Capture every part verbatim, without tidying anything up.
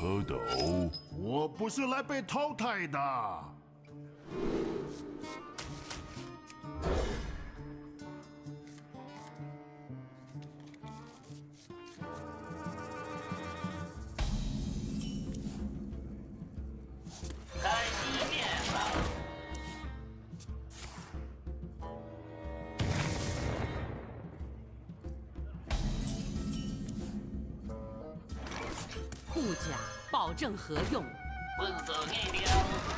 蝌蚪， 我不是来被淘汰的。 开地面吧。 护甲保证合用。 混色给掉。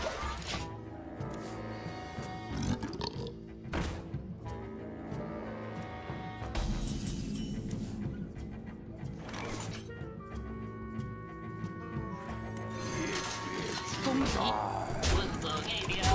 攻击。 混色给掉。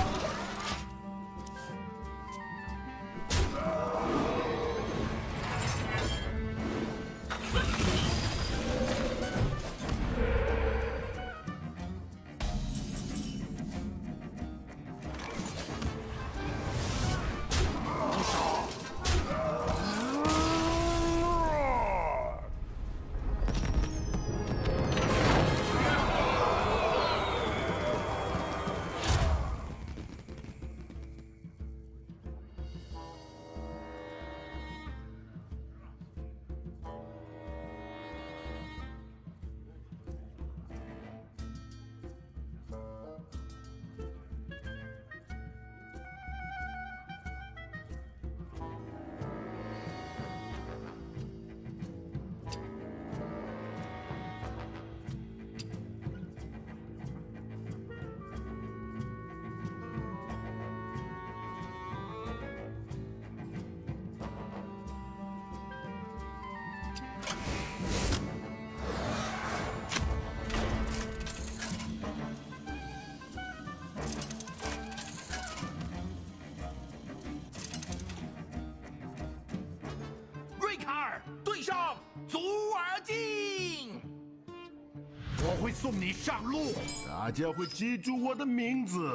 瑞卡尔对上祖尔金， 我会送你上路，大家会记住我的名字。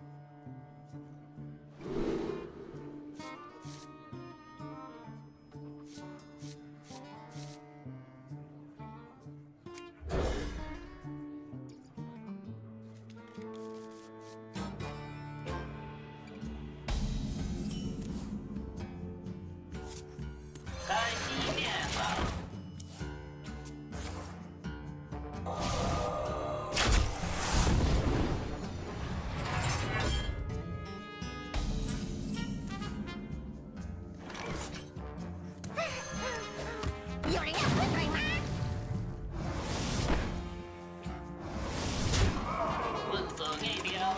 开地面吧。 有人要喷水吗？ 混色给掉。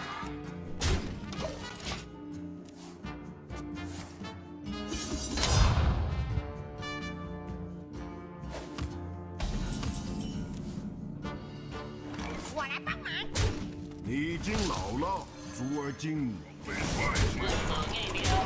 我来帮忙。 你已经老了，朱尔金。 混色给掉。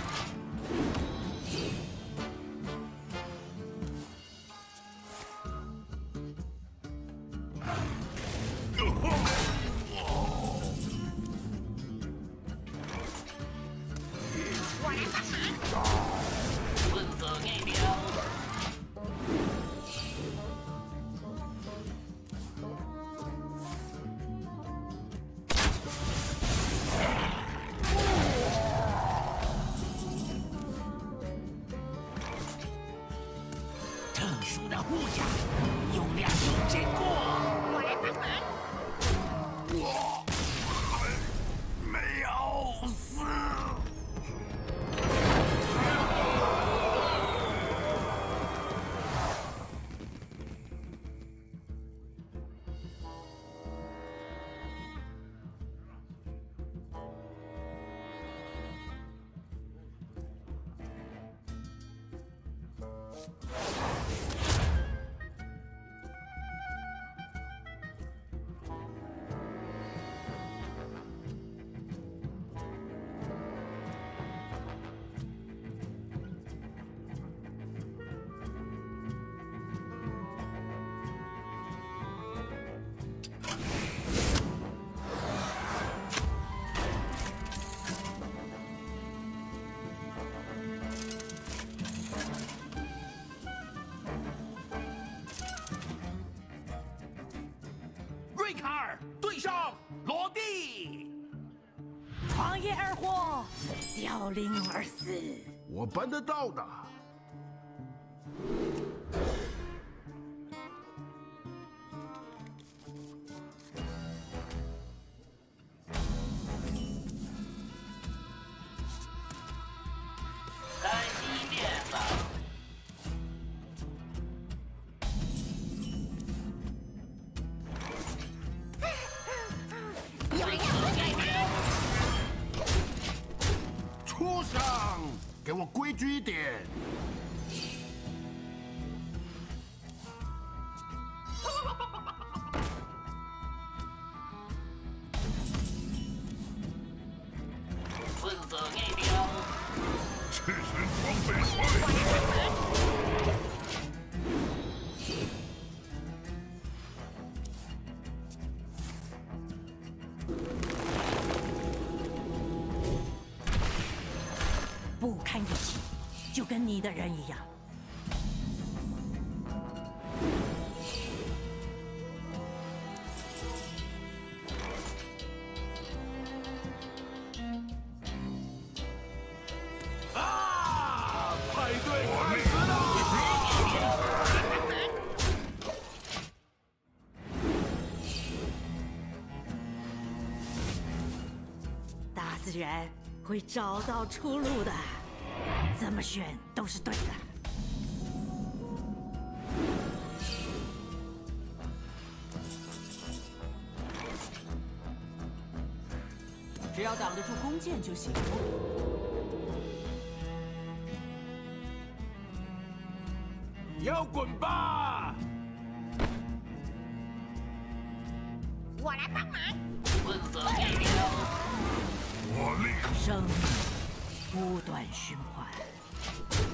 我来帮忙。 混色给掉。 特殊的护甲，用量有见过。 我来帮忙。 我还没有死。 瑞卡尔对上罗蒂。 狂野而活，凋零而死。 我办得到的。 开机变法。 有人要喝水吗？ 畜生，给我规矩一点！ 混色内标。 赤神装备坏。 不堪一击，就跟你的人一样。 啊！派对开始了！ 大自然会找到出路的，怎么选都是对的。 只要挡得住弓箭就行。 摇滚吧！ 我来帮忙。 混色内标。 我力生命不断循环。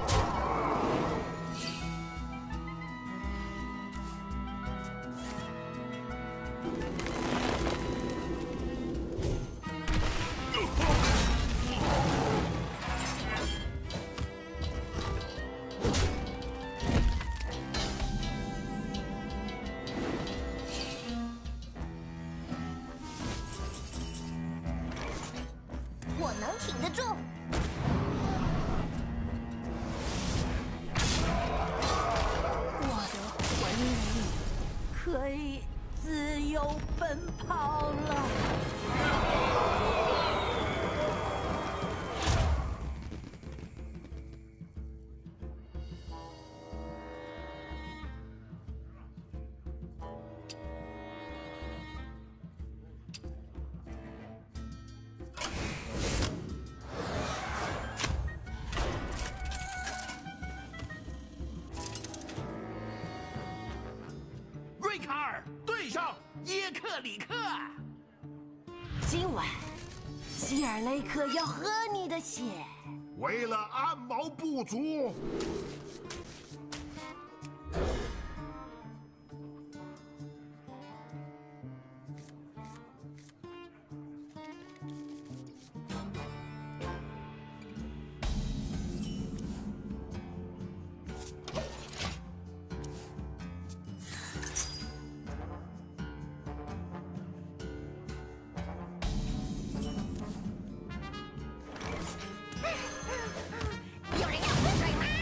我能挺得住。 我的魂灵可以自由奔跑了。 瑞卡尔对上耶克里克。 今晚，希尔雷克要喝你的血。 为了安毛部族， 有人要喝水吗？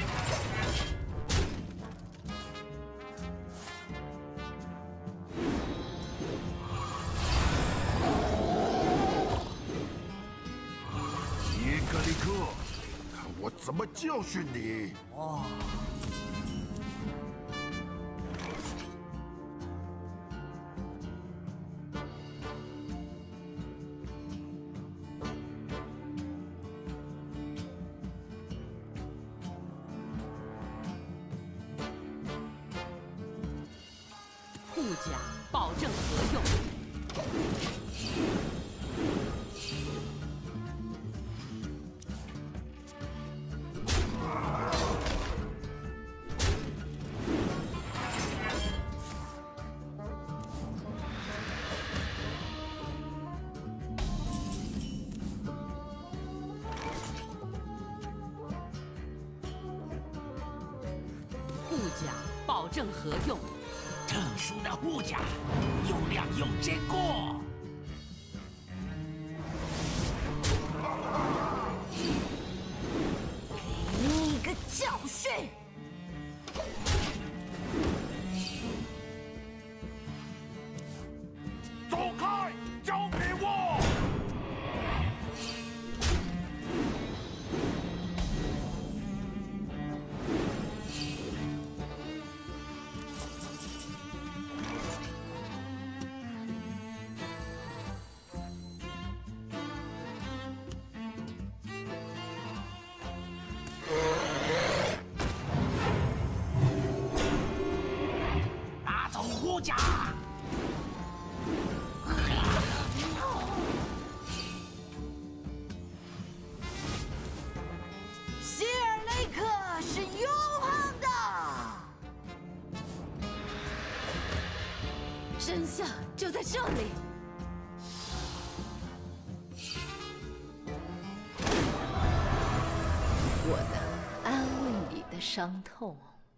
耶格里克，看我怎么教训你！ 护甲保证合用。护甲保证合用。 特殊的护甲，有量有结果。 给你一个教训！ 走开，交给我！ 拿走护甲！ 希尔雷克是永恒的，真相就在这里。我能安慰你的伤痛。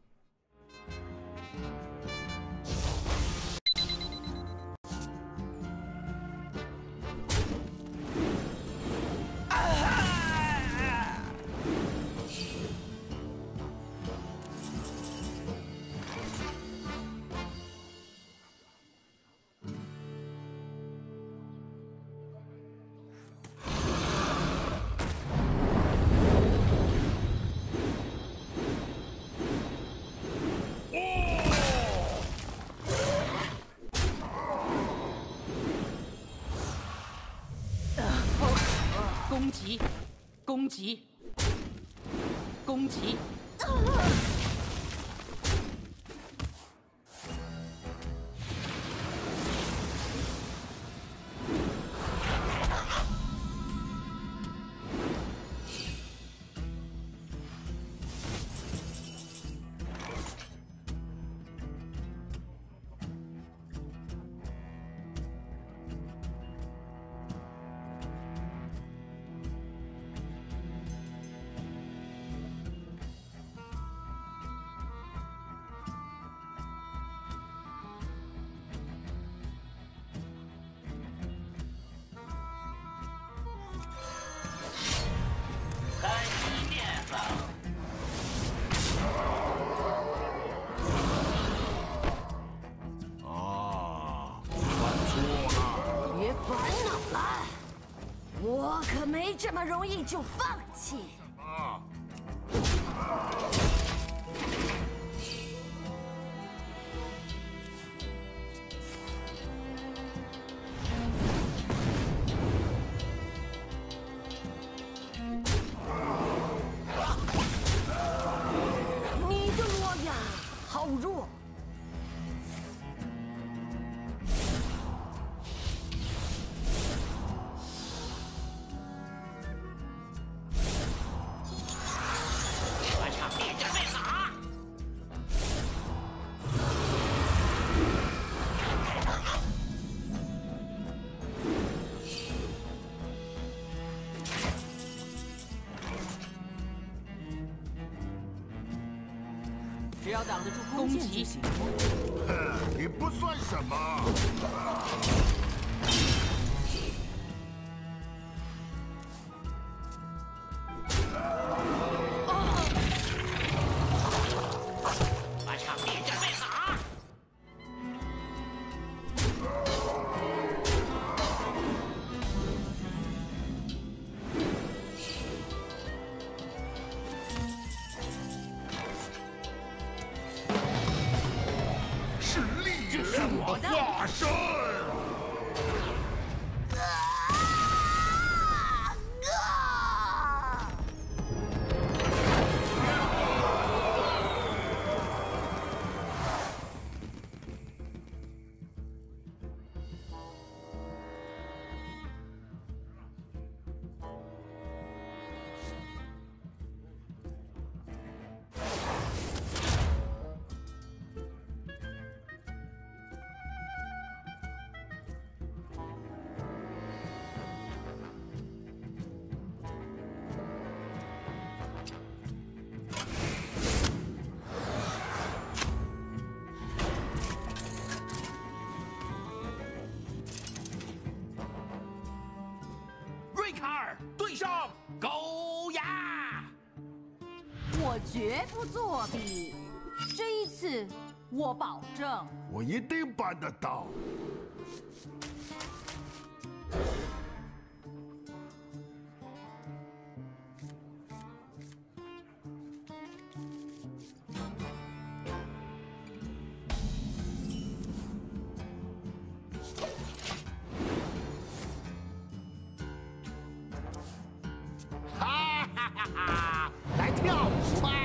攻击，攻击，攻击！ 看你面子！ 啊，犯错了！ 别烦恼了，我可没这么容易就放弃。 啊！ 你的诺亚好弱。 这场面将在哪？ 只要挡得住弓箭就行。 哼，你不算什么。 这场面将在哪？ 是力量化身。 我绝不作弊，这一次我保证。 我一定办得到。 哈哈哈哈！来跳舞吧！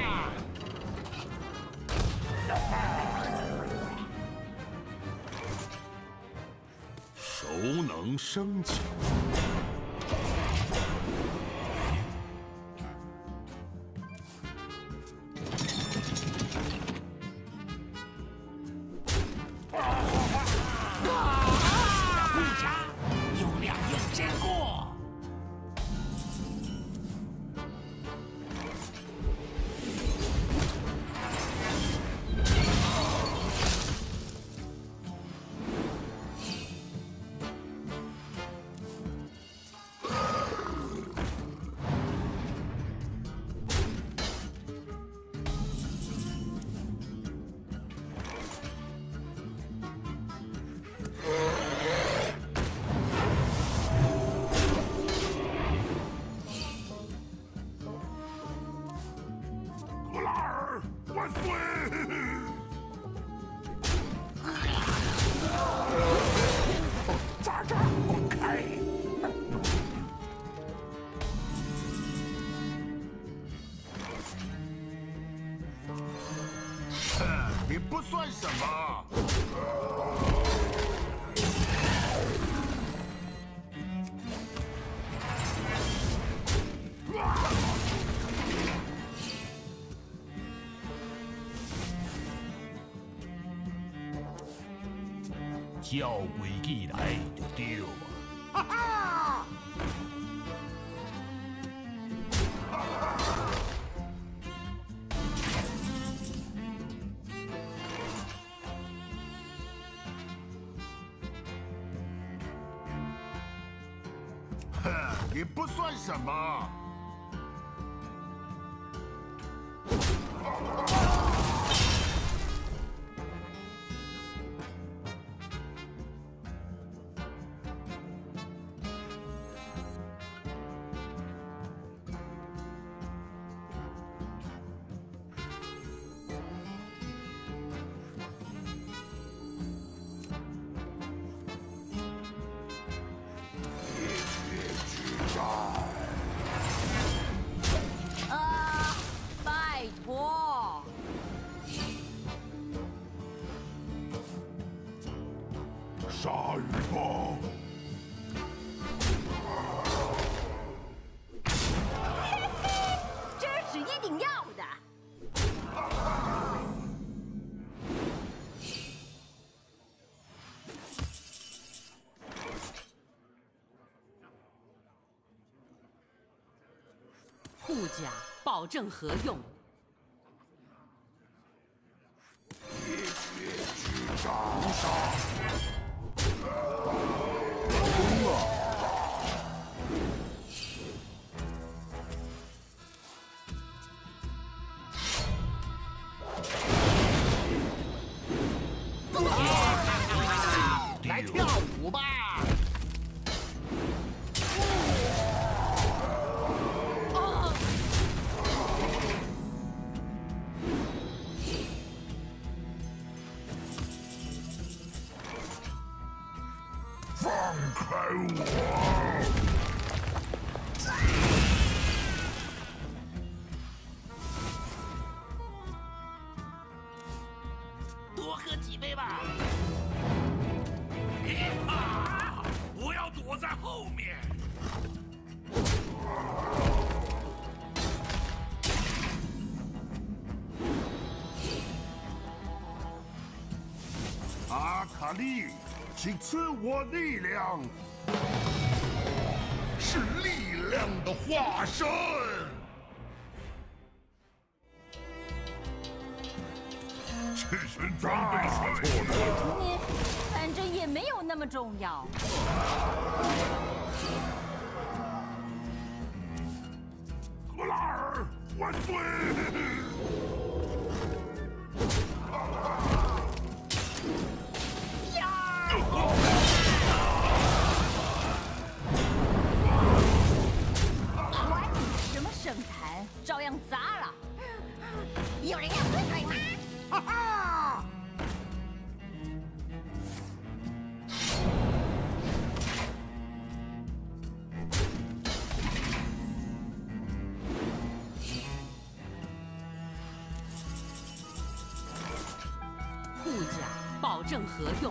熟能生巧。 护甲有两眼见过。 格拉尔万岁！ 渣渣滚开！ 哼，你不算什么。 照规矩来就对了。 哈哈！ 哼，你不算什么。 啊，拜托！ 鲨鱼吧！ 这是一定要的。 护甲保证合用。 来跳舞吧！ 放开我！ 多喝几杯吧。啊！我要躲在后面。 阿卡丽，请赐我力量。是力量的化身。这身装备错了。 你反正也没有那么重要。 格拉尔万岁！ 证何用？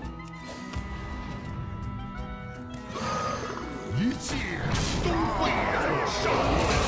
一切都会燃烧。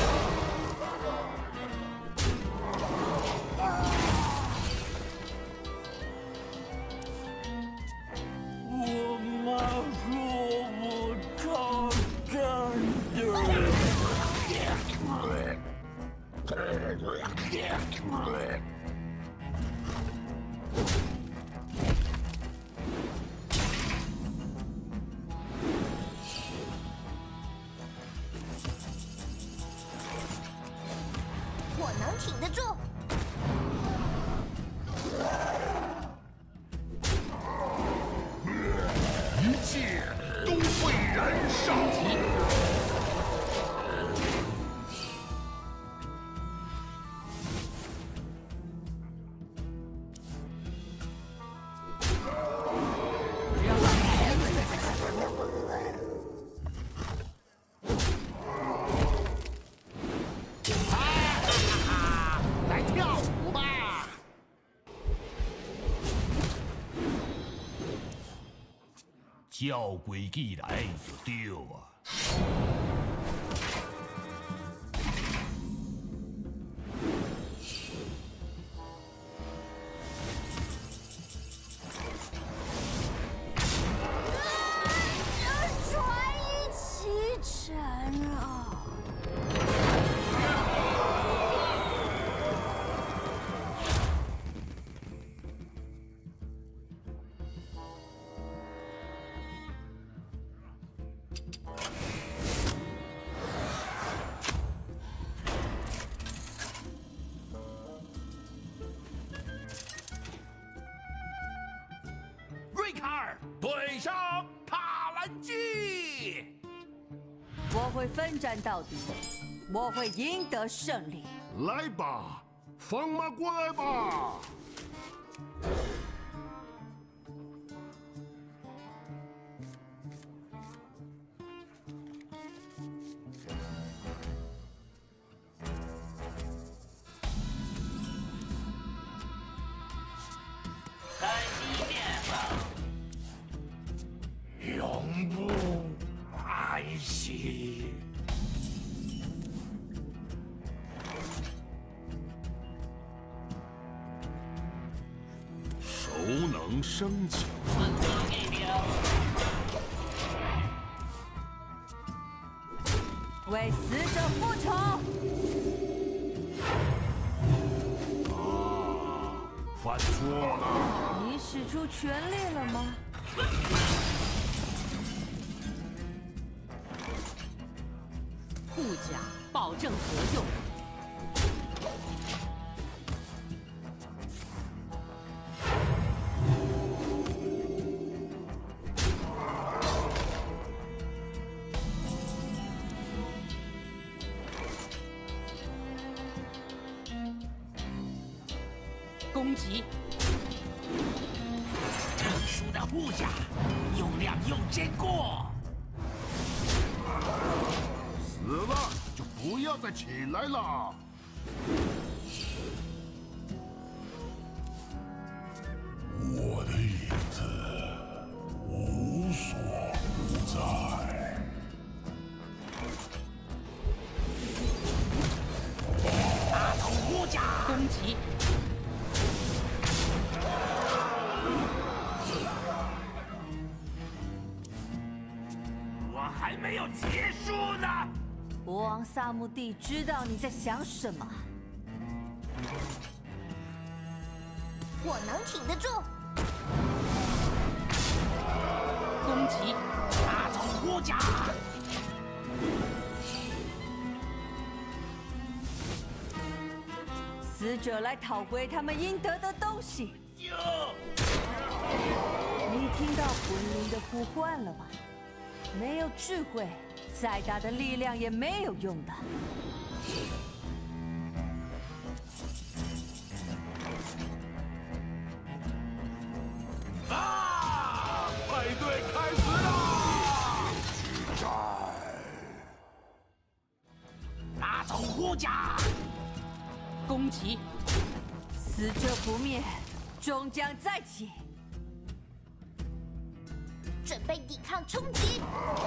我能挺得住。 一切都会燃烧。 照规矩来就对啊！ 船一起沉了。 瑞卡尔对上帕兰基。 我会奋战到底，我会赢得胜利。 来吧，放马过来吧！ 开地面吧！ 永不安息。 熟能生巧。 分割地表。 为死者复仇。 犯错了！ 你使出全力了吗？ 护甲保证何用？攻击！ 特殊的护甲，又亮又坚固。 死了就不要再起来了。我的影子无所不在。 大头护甲， 攻击！ 我还没有结束呢。 国王萨姆蒂知道你在想什么。 我能挺得住。 攻击！ 大头护甲， 死者来讨回他们应得的东西。 就你听到魂灵的呼唤了吗？没有智慧，再大的力量也没有用的。 啊！派对开始啦！ 去战！ 大头护甲， 攻击！ 死者不灭，终将再起。 准备抵抗冲击。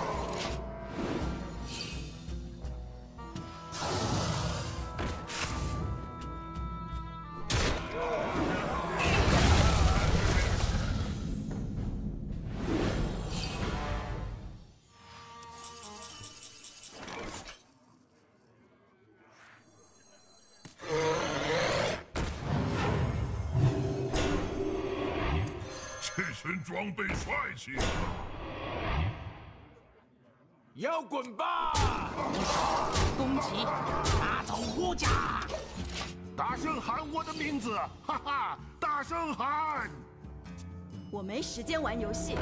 这身装备帅气， 摇滚吧！ 攻击，拿走护甲！ 大声喊我的名字，哈哈！大声喊！ 我没时间玩游戏。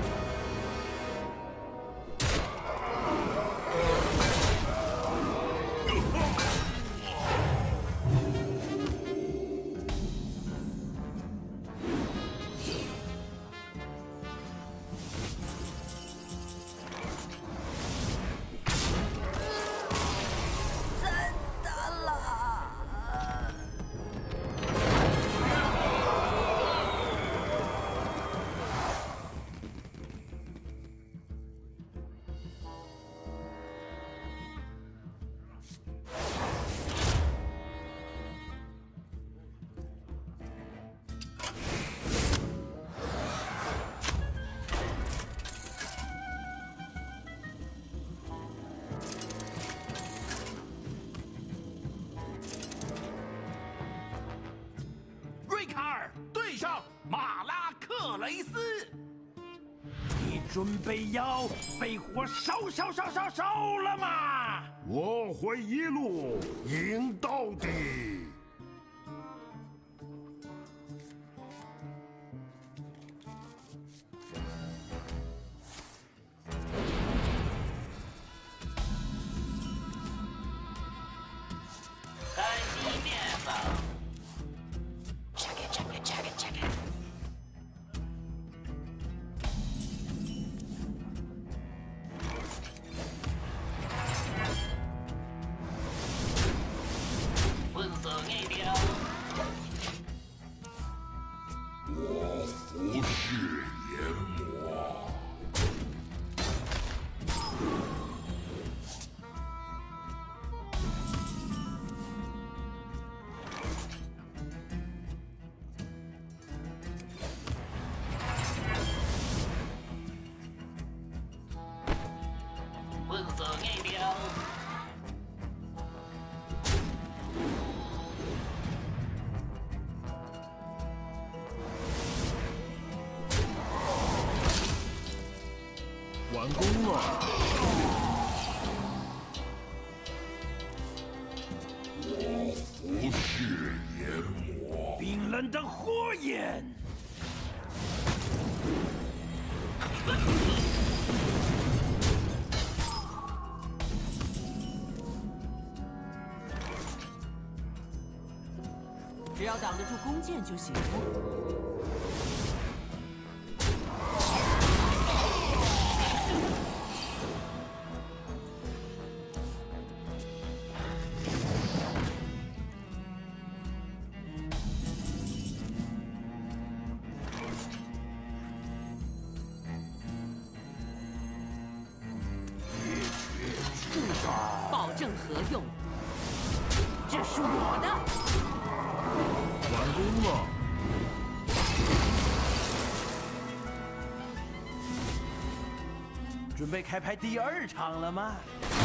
瑞卡尔对上马拉克雷斯，你准备要被火烧烧烧烧烧了吗？ 我会一路赢到底。 开机变吧！ 混色内标， 我服血研磨。 混色内标， 完工了。我服血研磨。 冰冷的火焰。 只要挡得住弓箭就行了。保证合用，这是我的。 完工了。 准备开拍第二场了吗？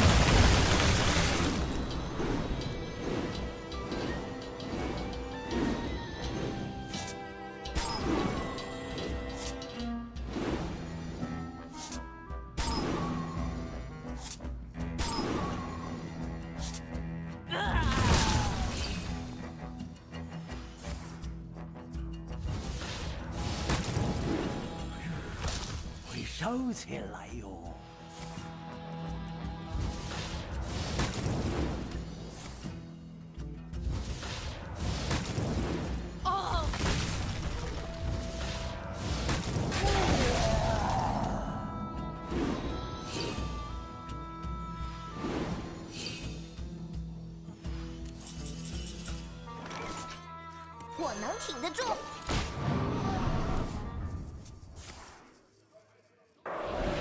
会烧起来哟！ 我能挺得住。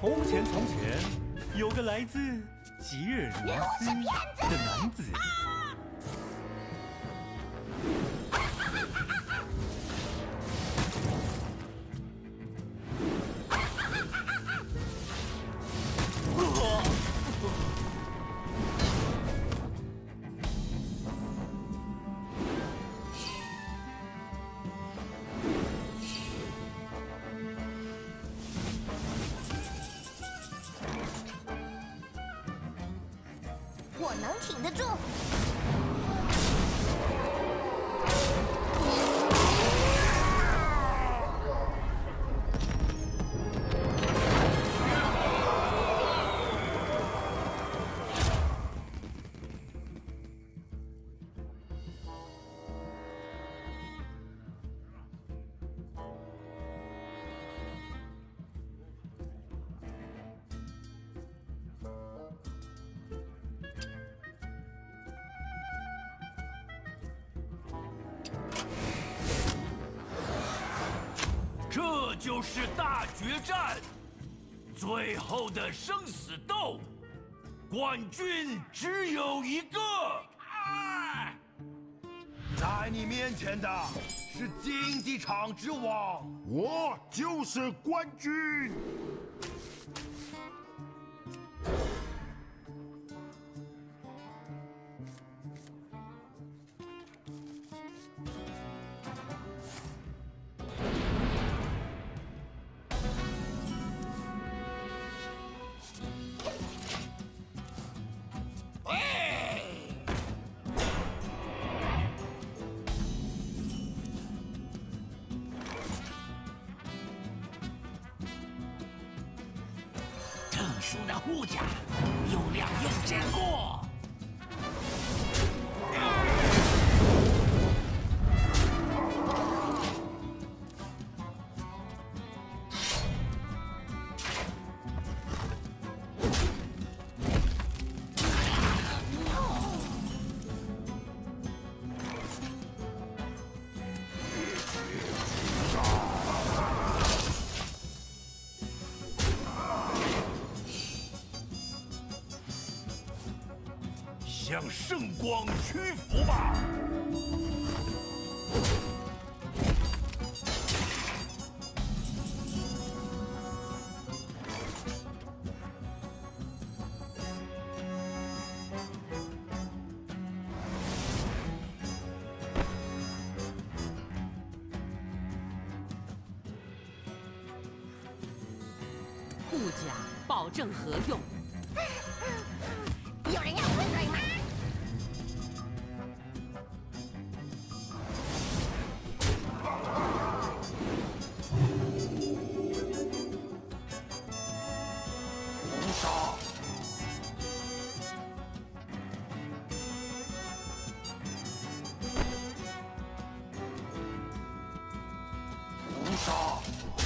从前，从前有个来自吉尔尼斯的男子。 我能挺得住。 这就是大决战，最后的生死斗，冠军只有一个。啊！在你面前的是竞技场之王， 我就是冠军。 特殊的护甲，有两用见过。 向圣光屈服吧！ 护甲保证合用。 有人要喷水吗？ 红杀！红杀！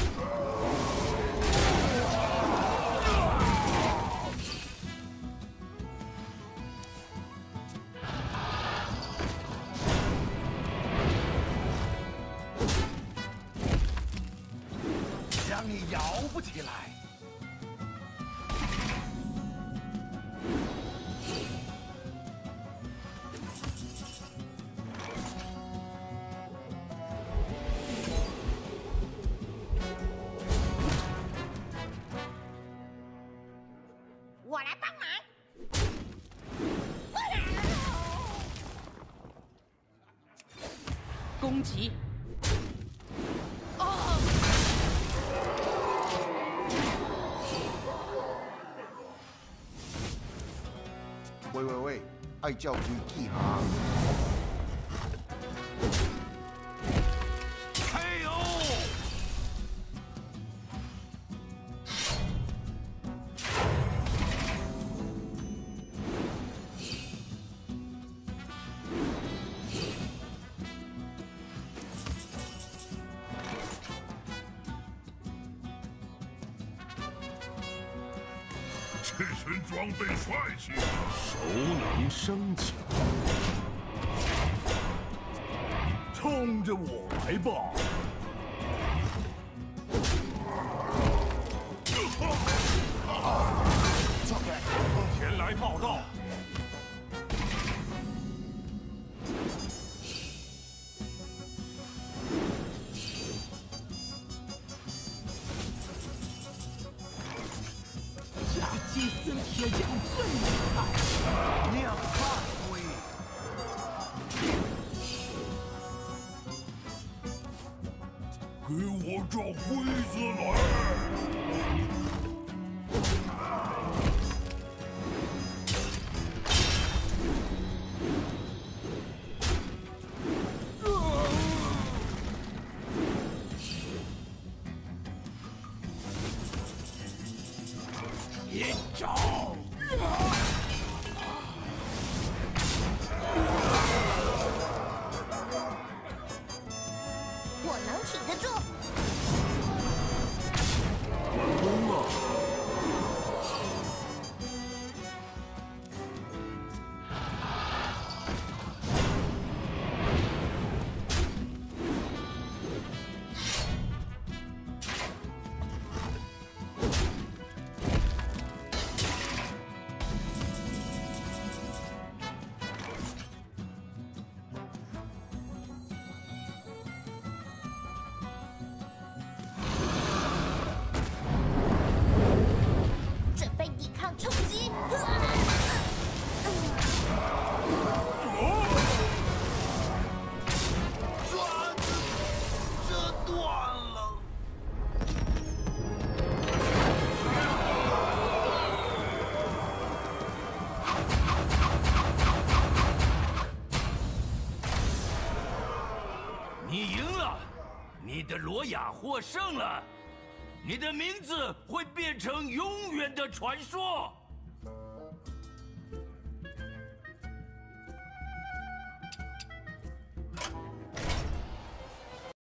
让你摇不起来。 我来帮忙。 攻击！ 喂喂喂，爱照规矩哈。 K O！ 这身装备帅气，熟能生巧。 冲着我来吧！ 祭司铁匠最厉害，两大龟。 给我找龟子来！ 一招！ 我能挺得住。 完工了！ 准备抵抗冲击！ 爪子，这断了。你赢了，你的罗雅获胜了。你的名字会变成永远的传说。